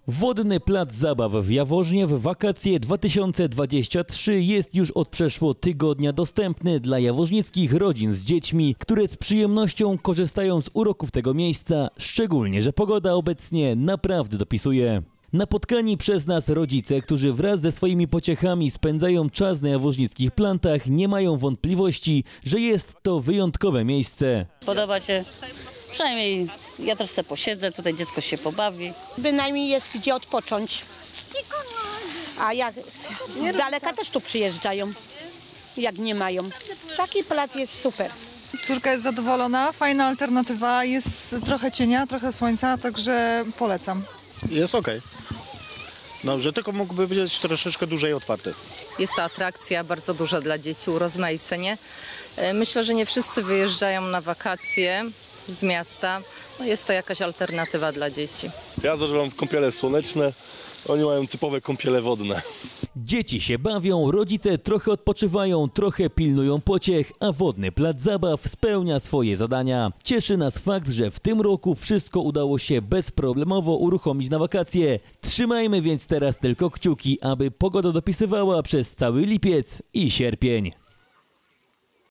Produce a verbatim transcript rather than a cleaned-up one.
Wodny plac zabaw w Jaworznie w wakacje dwa tysiące dwudzieste trzecie jest już od przeszło tygodnia dostępny dla jaworznickich rodzin z dziećmi, które z przyjemnością korzystają z uroków tego miejsca, szczególnie że pogoda obecnie naprawdę dopisuje. Napotkani przez nas rodzice, którzy wraz ze swoimi pociechami spędzają czas na jaworznickich plantach, nie mają wątpliwości, że jest to wyjątkowe miejsce. Podoba się, przynajmniej ja też sobie posiedzę, tutaj dziecko się pobawi. Bynajmniej jest gdzie odpocząć. A jak z daleka też tu przyjeżdżają, jak nie mają. Taki plac jest super. Córka jest zadowolona, fajna alternatywa, jest trochę cienia, trochę słońca, także polecam. Jest okej. Dobrze, tylko mógłby być troszeczkę dłużej otwarty. Jest to atrakcja bardzo duża dla dzieci, urozmaicenie. Myślę, że nie wszyscy wyjeżdżają na wakacje z miasta. No jest to jakaś alternatywa dla dzieci. Ja zażywam kąpiele słoneczne, oni mają typowe kąpiele wodne. Dzieci się bawią, rodzice trochę odpoczywają, trochę pilnują pociech, a wodny plac zabaw spełnia swoje zadania. Cieszy nas fakt, że w tym roku wszystko udało się bezproblemowo uruchomić na wakacje. Trzymajmy więc teraz tylko kciuki, aby pogoda dopisywała przez cały lipiec i sierpień.